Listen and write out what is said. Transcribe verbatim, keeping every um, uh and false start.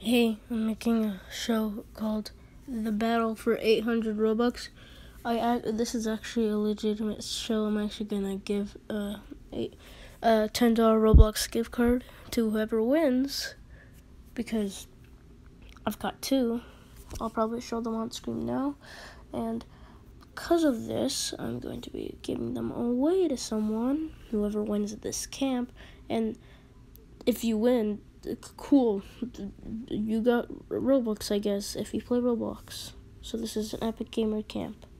Hey, I'm making a show called The Battle for eight hundred robux. I act, This is actually a legitimate show. I'm actually gonna give a, a, a ten dollar Roblox gift card to whoever wins because I've got two. I'll probably show them on screen now, and because of this, I'm going to be giving them away to someone, whoever wins at this camp. And if you win, cool, you got Robux, I guess, if you play Roblox. So this is an Epic Gamer camp.